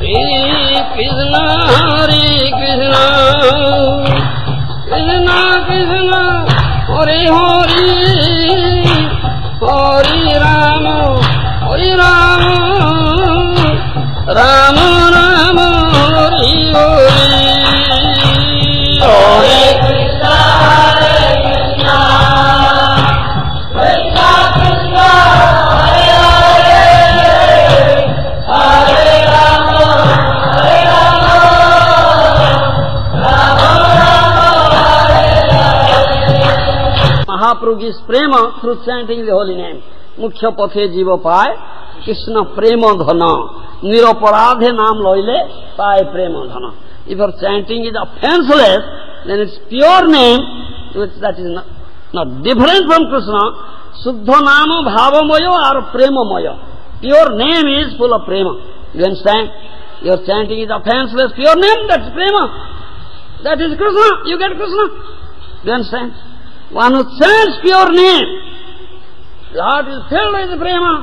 Krishna, Hare Krishna, Krishna Krishna, Hare Hare, Hare Rama, Hare Rama, Rama Rama, Hare Hare. Hare Krishna, Krishna Krishna, Hare Hare, Hare Rama, Hare Rama, Rama Rama, Hare Hare. Mahaprabhu gives prema through chanting the holy name. Mukhya pathe jiva paye Krishna prema dhana. Niraparadhe naam loile paye prema dhana. If your chanting is offenseless, then it's pure name, which that is not different from Krishna. Suddha nama bhavamaya or premamaya. Pure name is full of prema. You understand? Your chanting is offenseless, pure name, that's prema. That is Krishna, you get Krishna. You understand? One who chants pure name, the heart is filled with prema.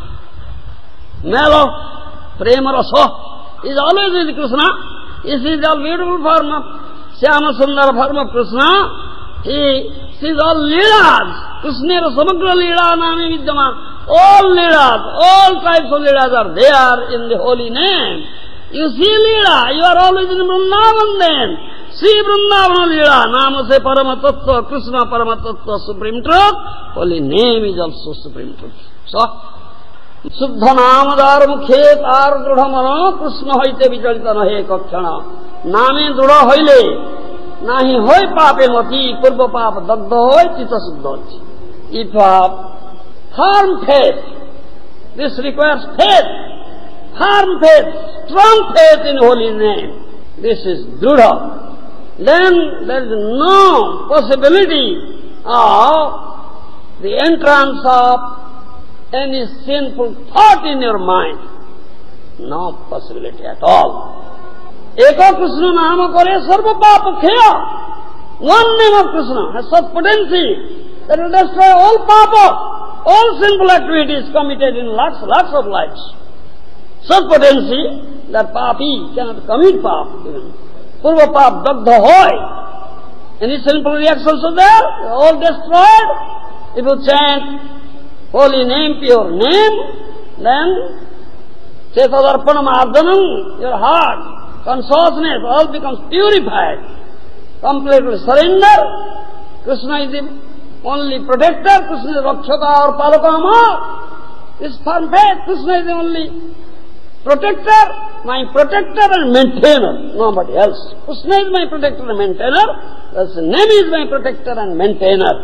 Mellow, prema rasa is always with Krishna. He sees all beautiful form of Shyama Sundara form of Krishna. He sees all Leelas. Krishna Samagra Leela Nami Vidyaman. All Leelas, all types of Leelas are there in the holy name. You see Leela, you are always in Vrindavan then. See Vrindavan Leela, Nama se Paramatattva, Krishna Paramatattva, Supreme Truth. Holy name is also Supreme Truth. So, शुद्ध नामदार मुखे तार दृढ़ मन कृष्ण होते विचलित नहे कक्षण नामे दृढ़ होइले नाही होय पापे मति पूर्व पाप दग्ध होय चित्त शुद्ध होय. If you have firm faith, this requires faith, firm faith, strong faith in holy name. This is dృఢ. Then there is no possibility of the entrance of any sinful thought in your mind. No possibility at all. Eka Krishna Nama Kare Sarva Papa Khya. One name of Krishna has such potency that will destroy all papa, all sinful activities committed in lots of lives. Such potency that papi cannot commit pap. Purva pap dagdha hoy. Any sinful reactions are there, all destroyed. If you chant holy name, pure name, then Chetadarpanam Ardhanam, your heart, consciousness, all becomes purified. Completely surrender. Krishna is the only protector, Krishna is Rakshaka or Palakama. This firm faith, Krishna is the only protector, my protector and maintainer, nobody else. Krishna is my protector and maintainer, His name is my protector and maintainer.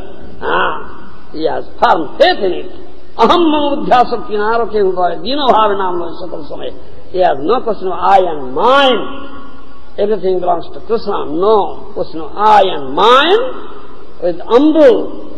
He has firm faith in it. Aham mamuddhyasa kinaro ke hudaya dino bhavanam lo sakal samay. He has no question of I and mine. Everything belongs to Krishna. No question of I and mine. With humble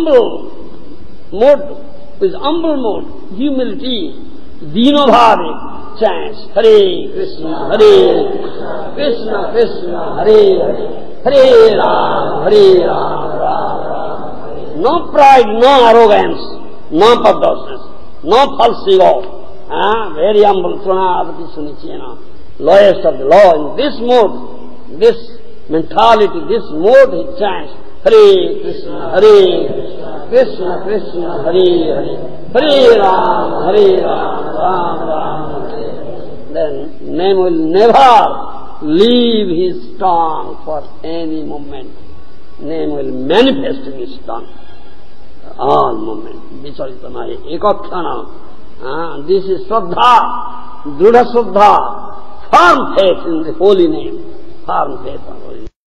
mood, humility, dino bhavi, chants Hare Krishna, Hare Krishna, Krishna, Hare Hare, Hare Ram, Ram, Ram. No pride, no arrogance, no perverseness, no false ego. Very humble, Pranavati Sunichena, lowest of the law. In this mood, this mentality, this mood, he chants Hare Krishna, Krishna Krishna, Hare Hare, Hare Ram, Ram, Ram. Then name will never leave his tongue for any moment. Name will manifest in his tongue. All moment. Vicharitanaya ekakshana. This is Shraddha, Drudha Shraddha, firm faith in the holy name. Firm faith on holy name.